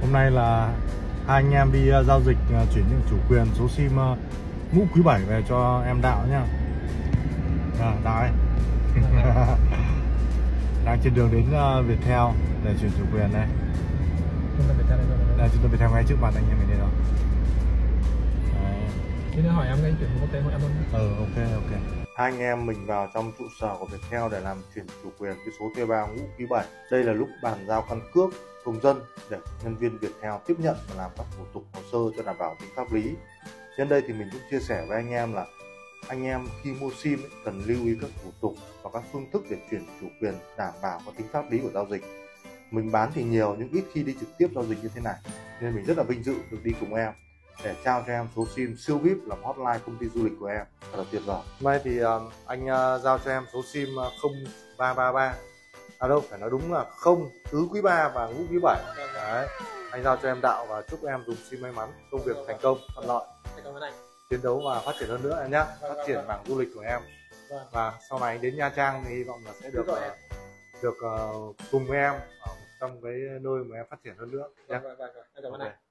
Hôm nay là hai anh em đi giao dịch chuyển nhượng chủ quyền số sim Ngũ Quý 7 về cho em Đạo nhá. Đạo ơi. Đang trên đường đến Viettel để chuyển chủ quyền đây. Trung tâm Viettel đây rồi. Đây, trung tâm Viettel ngay trước mặt anh em mình đây rồi. Thế nên hỏi em cái chuyển quốc tế của em luôn. Ok. Hai anh em mình vào trong trụ sở của Viettel để làm chuyển chủ quyền cái số thuê bao Ngũ Quý 7. Đây là lúc bàn giao căn cước công dân để nhân viên Viettel tiếp nhận và làm các thủ tục hồ sơ cho đảm bảo tính pháp lý. Trên đây thì mình cũng chia sẻ với anh em là anh em khi mua sim cần lưu ý các thủ tục và các phương thức để chuyển chủ quyền đảm bảo có tính pháp lý của giao dịch. Mình bán thì nhiều nhưng ít khi đi trực tiếp giao dịch như thế này, nên mình rất là vinh dự được đi cùng em để trao cho em số sim siêu VIP làm hotline công ty du lịch của em. Thật là tuyệt vời. Hôm nay thì anh giao cho em số sim 0333. Đâu phải nói đúng là không tứ quý 3 và ngũ quý 7. Đấy, anh giao cho em Đạo và chúc em dùng sim may mắn, công việc thành công thuận lợi, chiến đấu và phát triển hơn nữa em nhé. Phát triển mảng du lịch của em và sau này đến Nha Trang thì hy vọng là sẽ được cùng với em ở trong cái nơi mà em phát triển hơn nữa nhé.